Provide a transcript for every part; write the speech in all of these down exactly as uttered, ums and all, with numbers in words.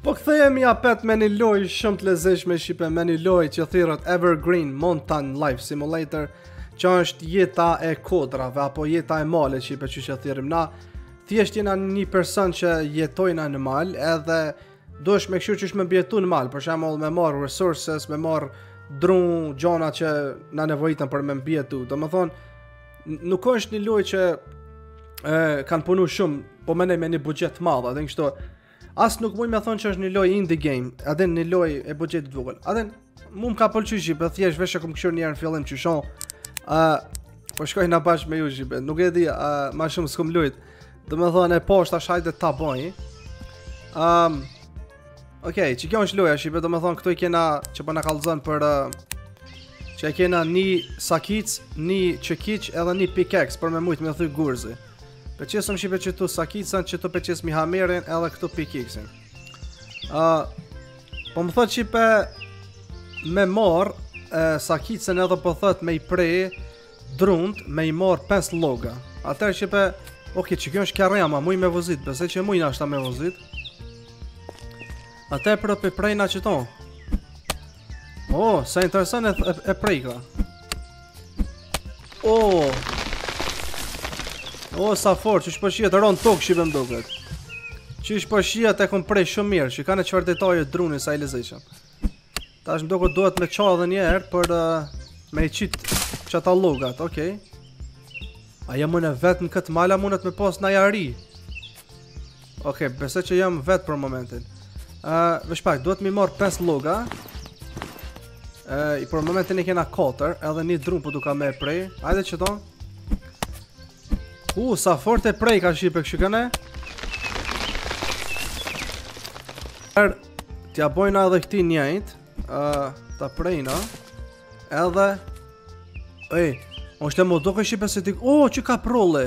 Po kthehemi apet me një lojë shumë të lezetshme shipe, me një lojë që thirrët Evergreen Mountain Life Simulator, që është jeta e kodrave apo jeta e malit shipe që që thirrim na. Thjesht jena një person që jetojna në mal, edhe duhesh me kështu që është me bjetu në mal, për shembull me marr resources, me marr dru, gjona që na nevojitën për me mbjetu. Domethënë nuk është një lojë që e, kanë punu shumë, po menej me një buxhet të madh, atë kështu. As nuk muj me thonë që është një lojë indie game, atë një lojë e buxhetit të vogël. Atë mu më ka pëlqyer shipe, thjesht vesh e kam këshur një herë në fillim që shoh. ë uh, po shkoj na bash me ju shipe. Nuk e di, uh, më shumë s'kum lujt. Domethënë e poshtë tash hajde ta bëj. Ëm um, Okej, që kjo është loja shipe, domethënë këtu i kena që po na kallzon për uh, që e kena një sakic, një çekiç edhe një pickaxe për me mujt me thy gurzi. Peqesëm shipe që tu sakicën, që tu peqes mi hamerin edhe këtu pickaxin. Uh, po më thot shipe me marr uh, sakicën edhe po thot me i prej drunt, me i marr pesë lloga. Atëherë shipe, okay, që kjo është karrema, muj me vozit, besoj që muj na është me vozit. Atë për pe prejna që ton. Oh, sa interesant e, e, e prejka. Oh. Oh, sa fort, që shpëshia të ronë tokë shipe më duket. Që shpëshia të e kom prej shumë mirë, që ka në qëfar detaje druni sa i lezeqëm. Ta është më duket dohet me qa dhe njerë për uh, me i qitë qëta logat, okej. Okay. A jam unë vetë në këtë mala mundet me pas në jari. Okej, okay, besoj që jam vetë për momentin. Uh, vesh pak, duhet mi marr pesë lloga. Uh, I për momentin e kena katër, edhe një drum po duka me prej. Hajde që ton. U, uh, sa fort e prej ka shipe kështu këne. Er, t'ja bojna edhe këti njëjt. Uh, ta prejna. Edhe ej, është e mo doke shipe se ti. Oh, që ka prolle.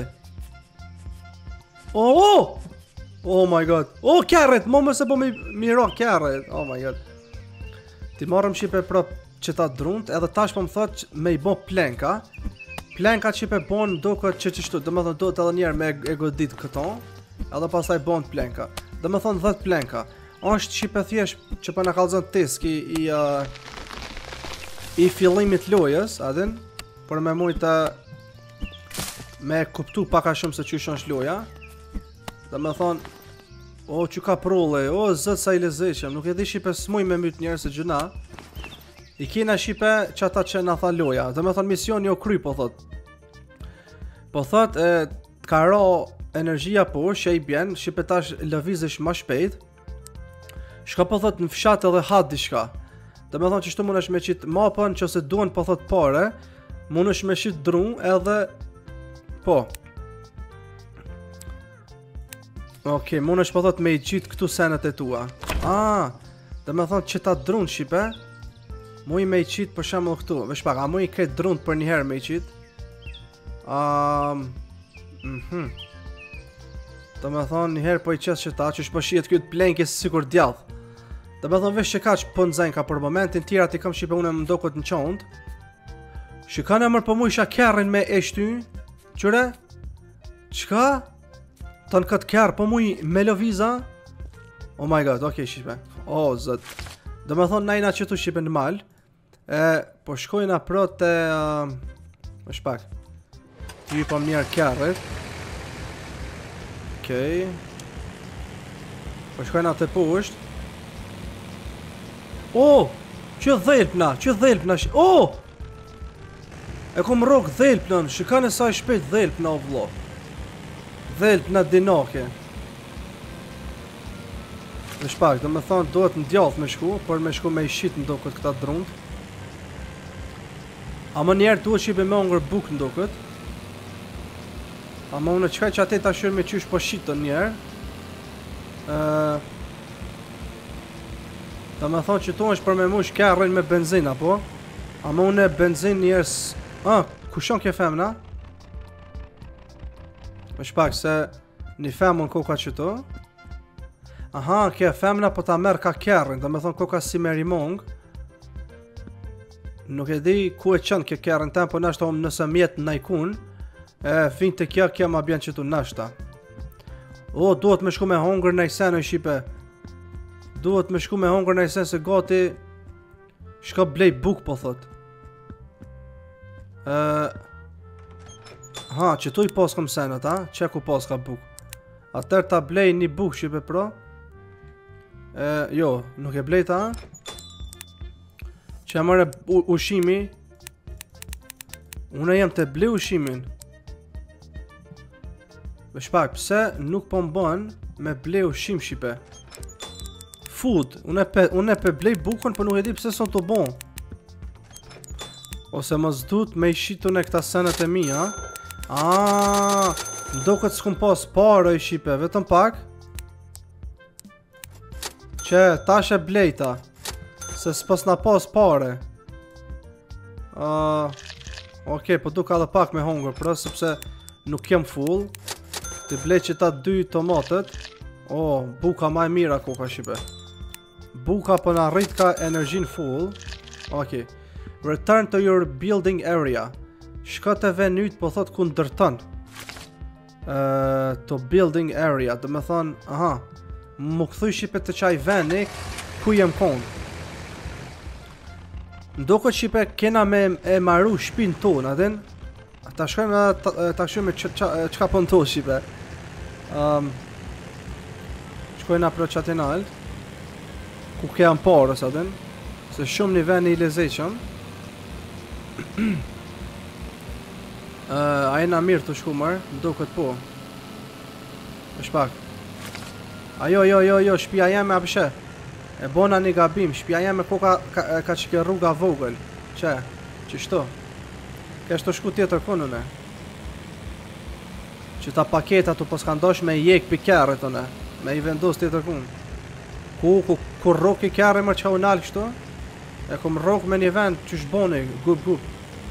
Oh, oh! Oh my god. Oh, carrot, mo mëse po mi miro carrot. Oh my god. Ti marrëm shipe prap që ta drunt, edhe tash po më thot me i bo plenka. Plenka shipe bon duket që çështu, domethënë do të edhe njerë me e godit këto, edhe pastaj bon plenka. Domethënë dhjetë plenka. Është shipe thjesht që po na kallzon teski i uh, i fillimit lojës, a din, për me mujtë me kuptu pak a shumë se çysh është loja. Dhe me thonë, o që ka prolle, o zëtë sa i lezeqem, nuk e di shipe s'muj me myt njerë se gjuna. I kina shipe që ata që na tha loja, dhe me thonë mision jo kry, po thot. Po thot, e, ka ra energjia po, që i bjen, shipe tash lëvizish ma shpejt. Shka po thot në fshat edhe hat dishka. Dhe me thonë që shtu mun është me qitë mapën, që se duen po thot pare, mun është me qitë drum edhe, po. Okej, okay, mun është po thot me i gjitë këtu senet e tua. Ah, dhe me thonë që ta drunë shipe, mu i me i qitë për shemull këtu. Vesh pak, a mu i këtë drunë për njëherë me i qitë? Um, mhm. Dhe me thonë njëherë po i qesë që ta, që shpo shiet këtë plenkjes sikur djallë. Dhe me thonë vesh që ka që po nëzajnë ka për momentin, tjera ti kam shipe une më ndokët në qondë. Shikane mërë po mu isha kërrin me eshty, qëre? Qka? Të në këtë kërë, po mu i me lëviza. Oh my god, okej, okay, shipe. Oh, zët. Dhe me thonë, najna që tu shipe në mal. E, po shkojna pro të... Uh, është pak. Ty po mjerë kërët. Okej. Okay. Po shkojna të pusht. Oh! Që dhelpna, që dhelpna. Oh! E kom rok dhelpnën. Shikane sa i shpejt dhelpna, o vlo. Dhelp në dinake. Dhe shpak, dhe me thonë dohet në djath me shku, por me shku me i shqit në do këtë këta drunt. A më njerë duhet shipe me ongër buk në do këtë. A më unë qëkaj që atë ta shyrë me qysh po shqitën njerë. Uh, dhe me thonë që tu është për me mush kërën me benzina, po. A më unë e benzin njerës... Ah, kushon kje femna? Vesh pak se një femën koka qëto. Aha, kje femna po ta merë ka kërrin, dhe me thonë koka si merimong. Nuk e di ku e qënë kje kërrin tem, po nashta om nëse mjetë në najkun. E fin të kja kja ma bjen qëtu nashta. O, duhet me shku me hongër në i seno i shipe. Duhet me shku me hongër në sens se gati shka blej buk po thot. Uh, ha, që tu i pas kom senet, ha? Që ku pas ka buk. Atër ta blej një buk shipe pro. Uh, jo, nuk e blej ta, ha? Që e mërë ushimi. Unë jem të blej ushimin. Me shpak, pse nuk po mbën me blej ushim shipe. Food, unë e pe, unë e pe blej bukën, për nuk e di pse son të bon. Ose më zdut me i shitu në këta senet e mi, ha? Aaaa, ndo këtë s'kum pas pare i shipe, vetëm pak. Që, tash e blejta. Se s'pas na pas pare. Uh, ok, po du ka dhe pak me hongër, pra, sepse nuk jem full. Të blej që ta dy tomatet. Oh, buka ma e mira koka shipe. Buka për na rrit ka energjin full. Ok. Return to your building area. Shka të venit po thot ku ndërton. Uh, to building area. Dhe me thonë, aha, më këthuj shipe të qaj veni ku jem konë. Ndoko shipe kena me e maru shpin tonë, adin? Ta shkojmë ta, ta shkojmë qka po në to shipe. Um, shkojna pro qatin alt. Ku ke janë parës, adin? Se shumë një veni i lezeqëm. uh, a e na mirë të shkumër, ndo këtë po. është pak. Ajo, jo, jo, jo, shpia jeme apëshe. E bona një gabim, shpia jeme po ka, ka, ka që ke rruga vogël. Që, që shto? Ke shto shku tjetër konune. Që ta paketa të pos ka ndosh me jek pi kjerë të ne. Me i vendos tjetër kun. Ku, ku, ku rrok i kjerë mërë që u nalë kështu? E kum rrok me një vend që shboni, gup, gup.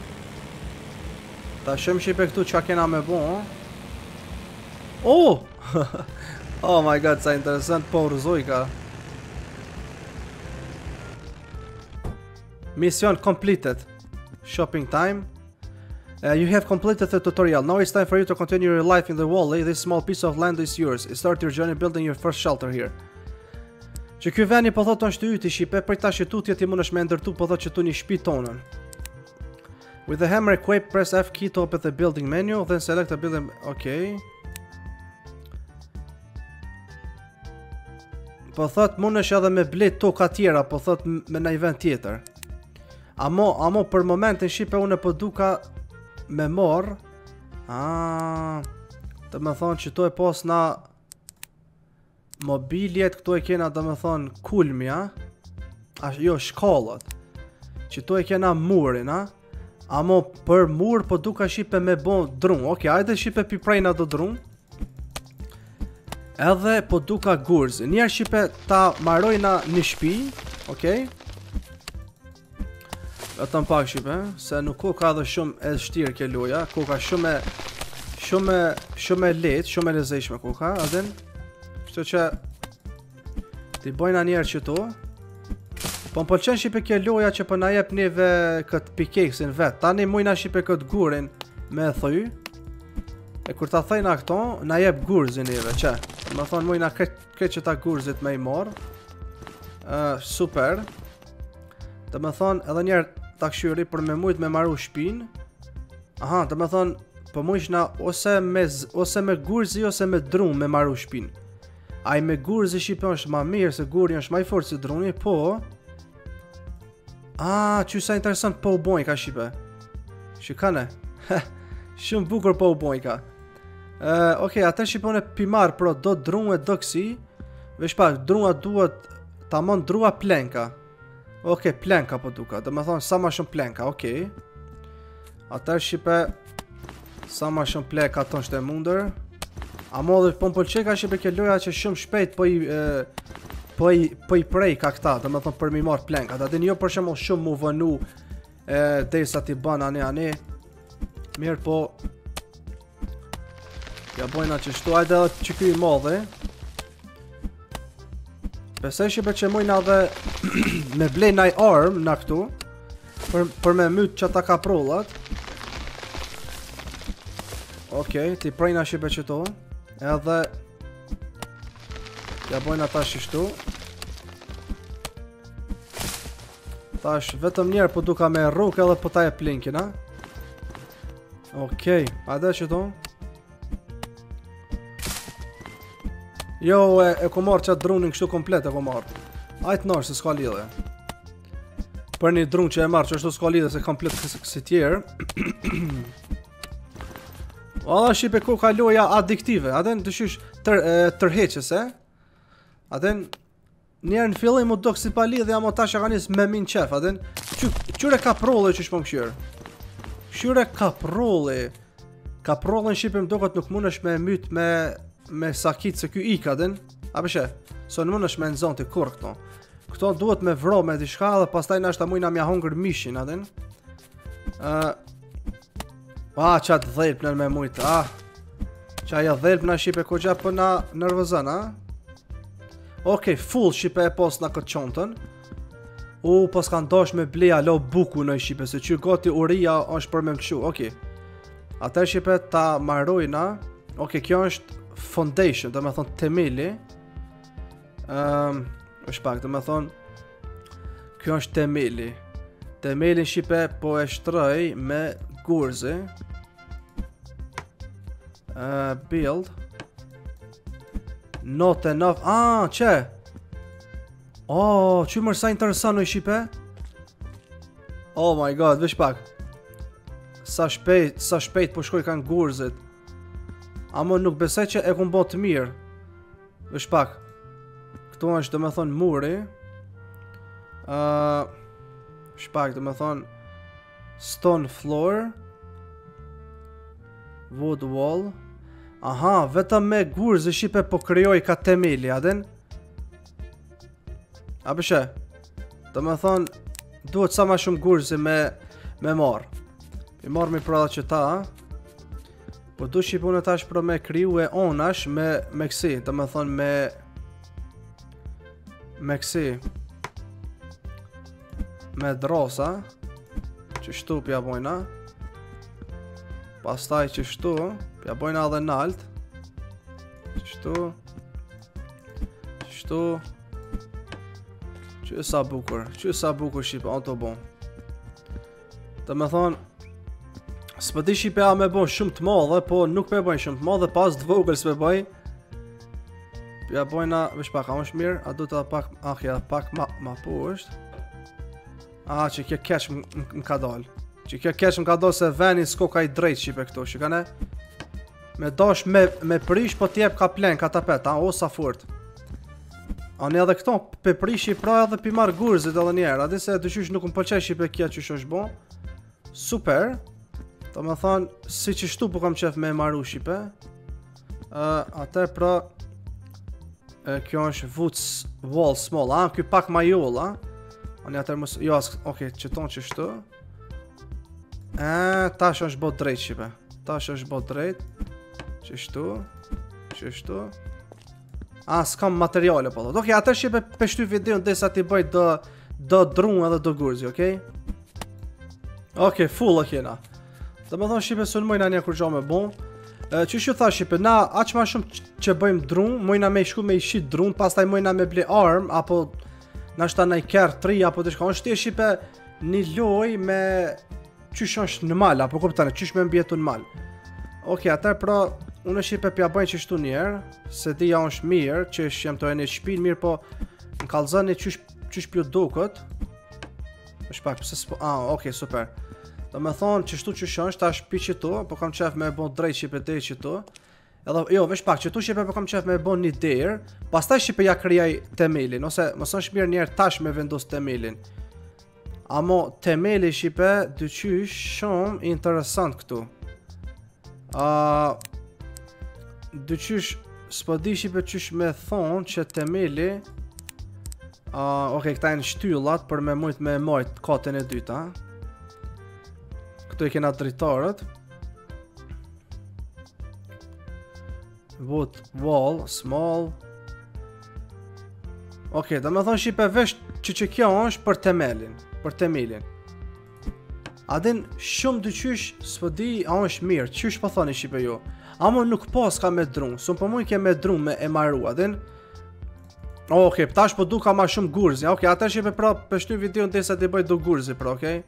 Ta shem shipe këtu që kena me bo, o? Oh! Oh my god, sa interesant, po rëzoj ka. Mission completed. Shopping time. Uh, you have completed the tutorial. Now it's time for you to continue your life in the valley. This small piece of land is yours. Start your journey building your first shelter here. Që ky veni po thotë është yti shipe, për ta që tutje ti mundesh me ndërtu po thotë që tu një shtëpi tonën. With the hammer equipped, press F key to open the building menu, then select the building. Okay. Po thot mundesh edhe me blet toka tjera, po thot me në event tjetër. Amo, amo për momentin shipe unë po duka me morr. Ah, të më thonë që to e pos na mobiljet, këtu e kena dhe me thonë kulmi, a? A jo, shkallët. Që tu e kena murin, a? Amo për mur po duka shipe me bon drun. Ok, ajde shipe piprejna do drun. Edhe po duka gurz. Njerë shipe ta marojna një shpi. Ok. Vetëm pak shipe, se nuk ko ka dhe shumë e shtirë ke loja. Ko ka shumë e Shumë Shumë e letë, shumë e lezeshme ko ka. Adin Kështu që ti bojna njerë që to. Po më pëlqen shipe ke loja që për na jep neve këtë pikeksin vet. Tani mujna shipe këtë gurin me thuj. E kur ta thejna këto, na jep gurzin neve, që? Më thonë mujna këtë që ta gurzit me i morë. uh, Super. Të më thonë edhe njerë ta këshyri për me mujt me maru shpin. Aha, të më thonë për mujshna ose me, ose me gurzi ose me drum me maru shpin. Aj me gurzi shipe është ma mirë se guri është ma i fort si druni, po. Ah, që sa interesant po u bojnë ka shipe. Shikane. Shumë bukur po u bojnë ka. uh, Ok, atë shipone pimar, pro do drum e do kësi. Vesh pak, drua duhet ta mon drua plenka. Ok, plenka po duka, dhe me thonë sa ma shumë plenka, ok. Atë shipe sa ma shumë plenka ton shte mundër. A modhe po më pëlqej ka shipe ke loja që shumë shpejt po i e, po i po i prej ka këta, do të thonë për mi marr plenka. Atë jo për shembull shumë mu vënu e derisa ti bën ani ani. Mirë po. Ja bojna që shtu ajde edhe që ky i modhe. Besoj shipe që mujna dhe me blej naj arm na këtu për për me myt që ta kaprollat. Okej, ti prejna shipe që to. Edhe ja bojna ta shishtu. Tash vetëm njerë po duka me rruk edhe po ta e plinkin, ha? Okej, hajde që to. Jo, e, e ku marrë qatë drunin kështu komplet e ku marrë. Ajtë nërë se s'ka lidhe. Për një drun që e marrë që është s'ka lidhe se komplet kësi tjerë. Alla shipe ku ka loja adiktive. Aten të shysh tër, tërheqese. Aten njerë në fillim mu do kësi pa lidhe, ama ta që ka njës me min qef. Aten qyre kaprole që shpëm këshyre. Këshyre kaprole. Kaprole në shipe më do këtë nuk mund është me myt me, me sakit se kjo ik aten. A përshë, so në mund është me nëzon të kur këto. Këto duhet me vro me dishka dhe pastaj nështë ta mujna mja hongër mishin aten. Uh, ah, qatë dhelp në me mujtë, ah. Qaja dhelp në shipe ko gja për na nërvëzën, ah. Okej, okay, full shipe e pos në këtë qontën. U, pos kanë dosh me bleja lo buku në shipe, se që goti uria është për me më këshu, okej. Okay. Atër shipe ta marrojna, okej, okay, kjo është foundation, dhe me thonë temeli. Um, është pak, dhe me thonë, kjo është temeli. Temeli në shipe po e shtroj me gurzi. Uh, build. Not enough. Ah, që? Oh, që mërë sa interesant në shipe? Oh my god, vish pak. Sa shpejt, sa shpejt po shkoj kanë gurzit. Amo nuk besoj që e kun bo të mirë. Vish pak. Këtu është dhe me thonë muri. Uh, shpak dhe me thonë stone floor. Wood wall. Aha, vetëm me gurë zë shipe po kryoj ka temeli, adin? A bëshe? Dhe me thonë, duhet sa ma shumë gurë zë me, me marë. I marë mi prada që ta. Po du shipu në tash pro me kryu e onash me, me kësi. Dhe me thonë me... Me kësi. Me drosa. Që shtu pja bojna. Pastaj që shtu pja bojna edhe nalt. Që shtu. Që shtu. Që sa bukur. Që sa bukur shipe, anë të bon. Dhe me thonë, s'pë di shipe a me bon shumë të madhe, po nuk me bojnë shumë të madhe, pas të vogël s'me bojnë. Pja bojna, vish pak, a është mirë, a du të pak, a kja pak ma, ma po është. A, që kjo keq më ka dalë. Që kjo keq më ka dalë se veni s'ko ka i drejt shipe këto, shikane. Me dash me, me prish, po t'jep ka plen, ka tapet, a, o sa fort. A një edhe këto, pe prish i pra edhe pi marrë gurzit edhe njerë, a di se dëshysh nuk më pëlqej shipe kja që është bo. Super. Do me thonë, si që shtu po kam qef me maru shipe. Uh, Atër pra, uh, kjo është woods wall small, a, kjo pak ma joll, a. A një atër mësë, jo, okej, okay, që tonë që shtu. E, tash është bot drejt shipe. Tash është bot drejt. Që shtu. Që shtu. A, s'kam materiale po. Okej, okay, atër shipe peshtu video në desa ti bëjt do, do drun edhe do gurzi, okej? Okay? Okej, okay, full e kjena. Dhe me thonë shipe së në mojna një kur gjo me bon. E, që shu tha shipe, na aq ma shumë që bëjmë drun, mojna me i shku me i shit drun, pastaj mojna me ble arm, apo nashta na i kërë tri, apo të shka. Në shte shipe një loj me qysh është në mal, apo kuptane, qysh me mbjetu në mal. Okej, okay, atër pra, unë shipe pja bëjnë që shtu njerë, se dija është mirë, që jem të e një shpin mirë, po në kalzën e qysh, qysh pjo dukët. është pak, pëse s'po, ah, okej, okay, super. Do me thonë që shtu që shënë, ta shpi që tu, po kam qef me bon drejt shipe dhe që tu. Edhe, jo, vesh pak, që tu shipe po kam qef me bon një derë, pas taj shipe ja kryaj temelin, ose më sën shmirë njerë tash me vendos temelin. Amo, temeli shipe, dyqysh shumë interesant këtu. Uh, dyqysh, s'po di shipe qysh me thonë që temeli, uh, okej, okay, këta e në shtyllat për me mujt me majt katën e dyta. Këtu i kena dritarët. Wood wall, small. Okej, da me thonë shipe vesh që që kjo është për temelin. Për temelin. Adin shumë dyqysh s'po di a është mirë. Qysh po thoni shipe ju? Amo nuk pas ka me drun. Sun po muj ke me drun me e maru. Adin Okej, okay, tash po duka ma shumë gurzi. Okej, okay, atëherë shipe pra për shty videon derisa të bëj do gurzi pra, okej.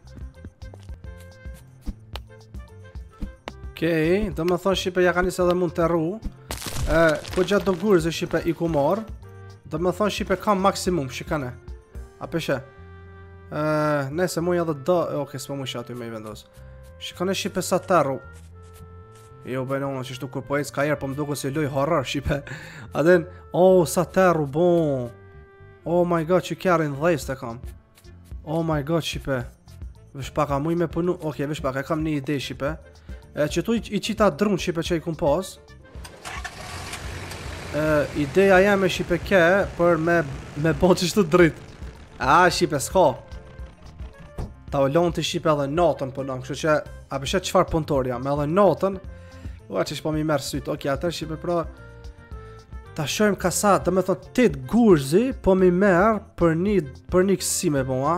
Okay? Okej, okay, do më thonë shipe ja ka nisë edhe mund të rru. E, po gjatë do gurzi shipe i ku marr. Do më thonë shipe kam maksimum, shikane. A peshe. E, nese muj edhe do, okej, okay, s'po muj shaty me i vendos. Shikane shipe sa të rru. Jo bëjnë unë që shtu kur po ecë ka jerë, po më duke si loj horror, shipe. A den, oh, sa terru, bon. Oh my god, që kjarin dhejs të kam. Oh my god, shipe. Vesh pak, a muj me punu, oke, okay, vesh pak, e kam një ide, shipe. E, që tu i, i qita drun, shipe, që i kum pas. E, ideja jeme, shipe, ke, për me, me bon që shtu drit. A, shipe, s'ka. Ta u lonë të shipe edhe natën punon, kështu që, a përshë qëfar punëtorja, me edhe natën, ua që shpo mi merë sytë, oke, atër shipe pra ta shojmë ka sa, të me thonë tet gurzi, po mi merë për një, për një kësi me bo, a?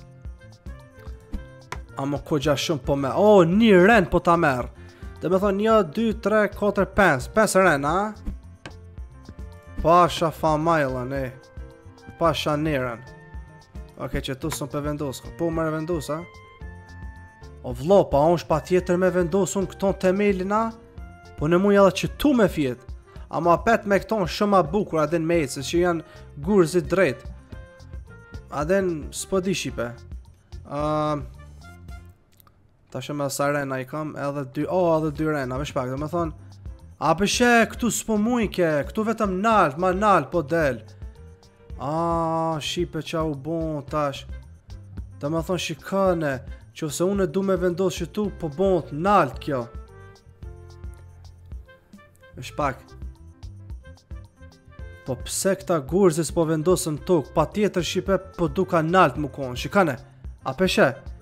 A më ko gja shumë po merë, o, një ren po ta merë, të me thonë një, dy, tre, katër, pens, pens ren, a? Pasha fa majlën, e, pasha njerën, oke, që tu sëm për vendosë, po më vendos, a? O vlo, pa unë shpa tjetër me vendosun këton temelin, a? Po në muj edhe që tu me fjet. Ama pet me këton shumë a bukur adin me ecë, që janë gurzit drejt. Adin s'po di shipe. uh, Ta shumë e sa rena i kam, edhe dy, o, oh, edhe dy rena, me shpak, dhe me thonë, a pëshe, këtu s'po mujke, këtu vetëm nalt, ma nalt, po del. A, shipe qa u bon, tash. Dhe me thonë, shikane, që se unë du me vendos që tu, po bon të nalt kjo. Shpak. Po pse këta gurzi s'po vendosën tuk, pa tjetër shipe po duka nalt mu konë, shikane, a peshe?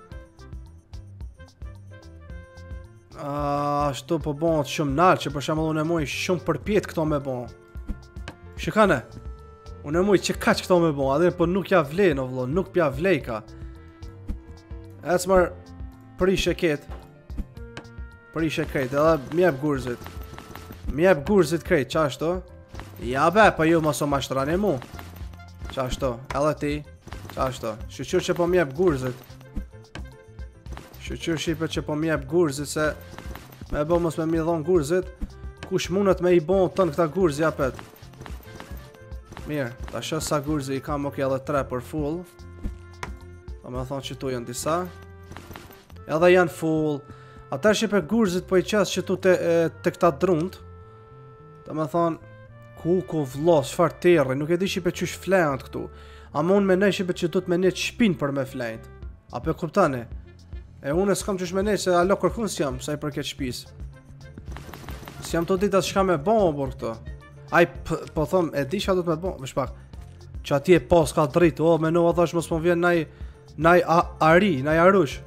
Ashtu po bon të shumë nalt, që për shemë unë e muj shumë përpjet këto me bon. Shikane, unë e muj që kaq këto me bon, adhe po nuk ja vlej në vlo, nuk pja vlej ka. E cmër prishe ketë, prishe krejt, edhe mjep gurzit. Mjep gurzit krejt, qa ashtu? Ja be, pa ju mos o mashtrani mu. Qa ashtu? Edhe ti? Qa ashtu? Shqyqyr që po mjep gurzit. Shqyqyr shipe që po mjep gurzit, se me bo mos me mi dhon gurzit, kush mundet me i bon tën këta gurzi apet. Mirë, ta shë sa gurzi i kam, ok, edhe tre për full. Ta me thonë që tu janë disa. Edhe janë full. Atër shipe gurzit po i qesë që tu te, te këta drunt. Ta me thonë, ku ku vlo, shfar terri, nuk e di shipe qysh flejant këtu. Ama unë me nej shipe që du të me një shpin për me flejnt. Apo e kuptani? E unë e s'kam qysh me nej se alo kërkun s'jam, sa i përket shpis. S'jam të ditat shka me bon për këto. Aj, po thom, e di shka du të me bon, vësh pak. Që ati e pas ka dritë, o, me nova thash mos më vjen naj, naj a, ari, naj arush.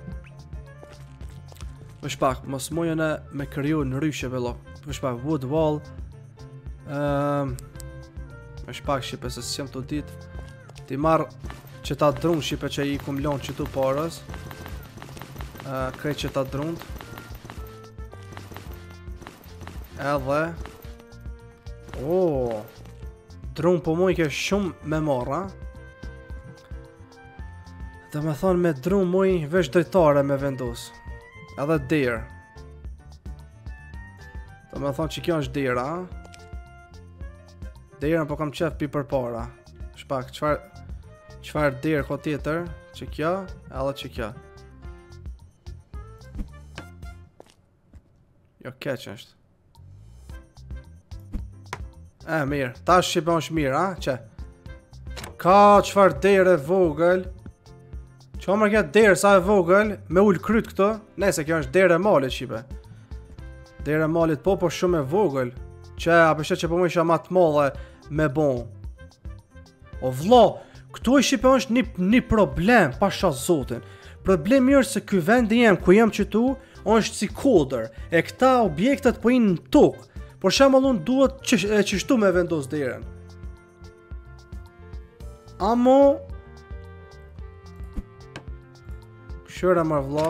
Vësh pak, mos mujën e me kryu në ryshe velo. Vësh pak, wood wall. Um, Vësh pak, shipe, se s'jam të ditë. Ti marrë që ta drun, shipe, që i kum lonë që tu parës. Uh, Krejt që ta drunt. Edhe oh, drun po mu i ke shumë me marra. Dhe me thonë me drun mu i vesh drejtare me vendos. Edhe der. Dhe me thonë që kjo është dera. Derën po kam qef pi për para. Shpak, qfar Qfar derë ko tjetër. Që kjo, edhe që kjo. Jo keq është. E, mirë, ta shqipe është mirë, a? Që? Ka qfar derë e vogël. Që omër kja derë sa e vogël, me ullë kryt këto. Nese, kjo është derë e malit, shqipe. Derë e malit po, po shumë e vogël. Që, apështet që po më isha ma të madhe me bon. O vlo, këtu e shqipe është një, një problem, pasha zotin. Problemi është se ky vendi jem, ku jem qëtu, është si koder. E këta objektet po inë në tokë. Por shemull unë duhet që, e qështu me vendos derën. Amo Këshyre mërë vla.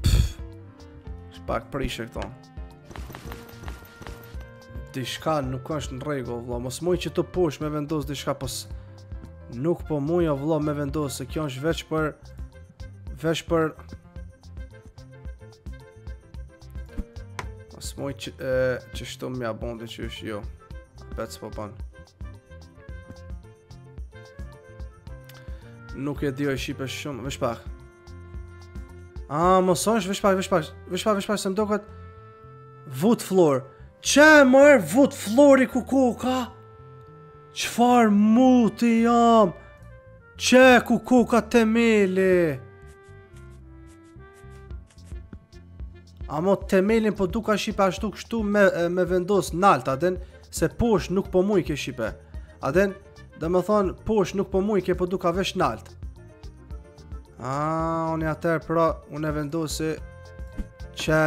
Shpak prishe këto. Dishka nuk është në regull vla. Mos muj që të posh me vendos dishka pos Nuk po muj o vëlla me vendos se kjo është veç për veç për As muj që e, që shtu mja bondi që është jo. Pec po ban. Nuk e di o i shipe shumë, veç pak. A, mos është veç pak, veç pak, veç pak, veç pak se mdoket wood floor. Që mërë wood floor i kukuka? Qfar muti jam? Që kukuka temeli? Amo temelin po duka shipe ashtu kështu me, me vendos nalt, aden se posh nuk po muj ke shipe. Aden, dhe me thonë, posh nuk po muj ke po duka vesh nalt. A, unë atër pra, unë e vendosi që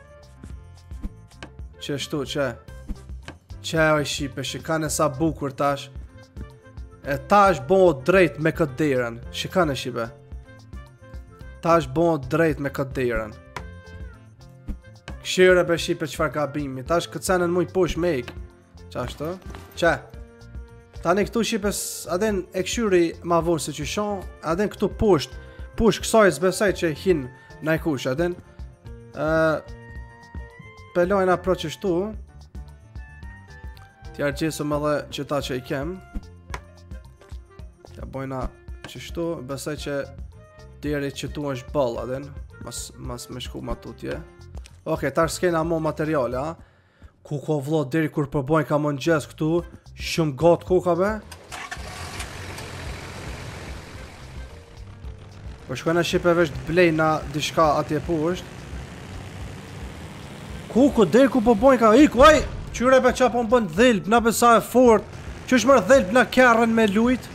që shtu, që që oj shipe, shikane sa bukur tash. E tash bo drejt me këtë derën. Shikane shipe. Tash bo drejt me këtë derën. Këshire be shipe qfar gabimi. Tash këtë senën muj posh me ik. Qashtu? Që? Tani këtu shipes, aden e këshyri ma vorë se që shon, aden këtu posht, posh kësaj zbesaj që hin na i kush, aden. Uh, pelojna pro që shtu. Tja gjesëm edhe që ta që i kem. Tja bojna që shtu, besaj që djeri që tu është ball, aden. Mas, mas me shku ma tutje. Okej, tash s'kena mo materiale, a? Kuko vlo, deri kur përbojnë ka mon gjes këtu, shumë gotë kuka be. Po shkojna shipe vesh të blejna dishka atje poshtë. Kuko, deri ku përbojnë ka, iku, aj! Qyre be qa po më bënd dhilp, na besa e fort. Që është mërë dhilp na kërën me lujt?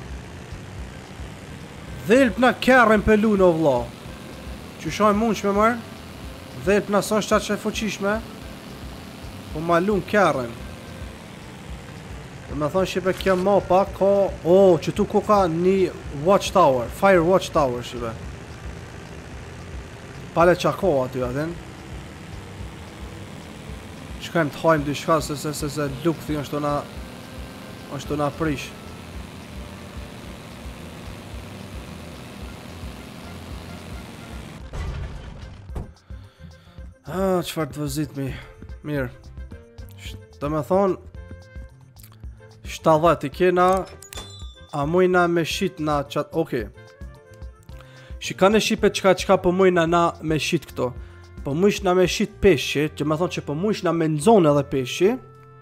Dhilp na kërën pe lu në vlo. Që shoj mund që me mërë? Dhilp na son shtatë që e fuqishme. Po ma lun kërën. Dhe me thonë shipe kjo mapa ka... O, oh, që tu ku ka një watchtower. Fire watchtower shipe. Pale qa ko aty atin. Shkajmë të hajmë dy shka se se se se lukthi është të na... është të na prish. Ah, qëfar të vëzit mi. Mirë. Dhe me thonë shtatdhet i kena. A mujna me shit na qatë. Okej. Shikane shipe qka qka po mujna na me shit këto. Po mujsh na me shit peshi. Që me thonë që po mujsh na me nëzone edhe peshi.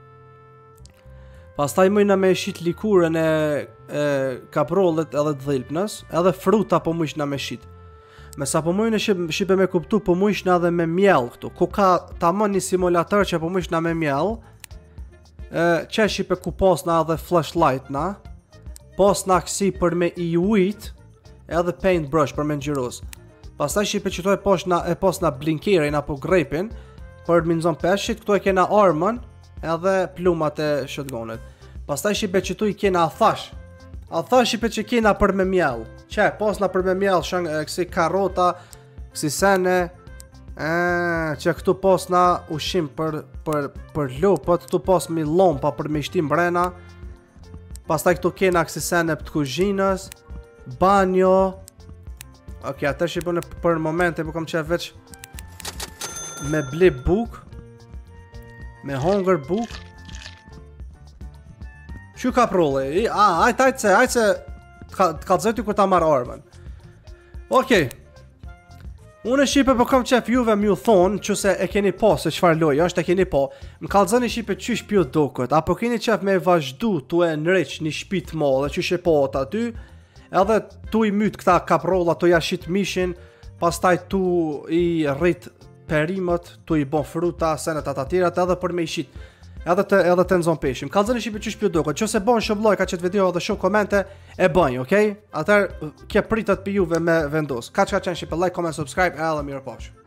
Pastaj mujna me shit likurën e, e kaprollet edhe të dhilpnës. Edhe fruta po mujsh na me shit. Me sa po mujnë shipe, shipe me kuptu, po mujshna edhe me mjell këtu. Ku ka tamon një simulator që po mujshna me mjell. E, që shipe ku posna edhe flashlight na. Posna kësi për me i ujt. Edhe paintbrush për me ngjyrus. Pastaj shipe që to e posna, e posna blinkerin apo grepin. Për minzon peshit, këtu e kena armën. Edhe plumat e shotgunit. Pastaj shipe që tu i kena thash. A thash shipe që kena për me mjell. Që, posna për me mjell, shën, kësi karota, kësi sene, e, që këtu posna ushim për, për, për lupët, këtu pos mi lompa për me shtim brena. Pastaj këtu kena kësi sene për të kuzhinës, banjo. Ok, atër shqipën për momente, po kom qef veç me blip buk, me hongër buk. Që ka prolli? A, ajtë, ajtë se, ajtë se të kalëzëti kur ta marrë armën. Okej. Unë e shipe po kam qef juve m'ju thonë që se e keni po se qfar loja është e keni po. Më kalëzëni shipe qysh pjo dokët. Apo keni qef me vazhdu tu e nëreq një shpit madhe qysh e po të aty. Edhe tu i myt këta kaprolla, tu ja shit mishin. Pastaj tu i rrit perimët, tu i bon fruta, senet atë atyrat edhe për me i shit. Edhe të, edhe të nëzon peshim. Kalëzëni shipe qysh pjo dokët. Që se bon shumë lojka qëtë video edhe shumë komente, e bënj, okej? Okay? Atër, kje pritet për juve me vendos. Ka që ka qenë shipe, like, comment, subscribe, edhe mirë posh.